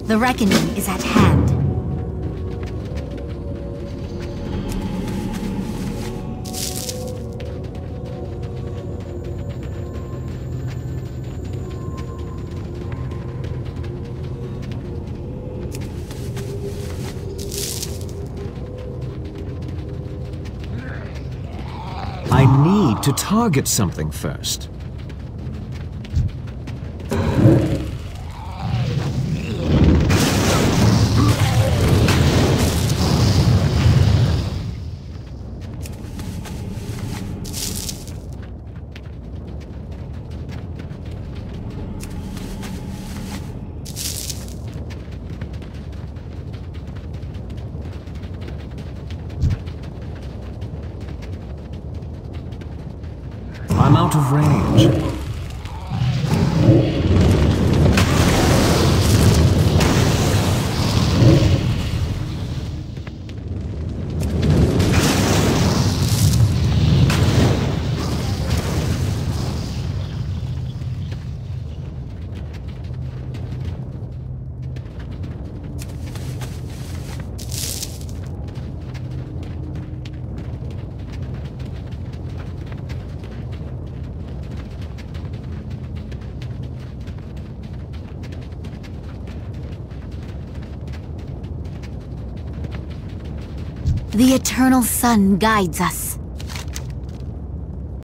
The reckoning is at hand. I need to target something first. I'm out of range. The eternal sun guides us.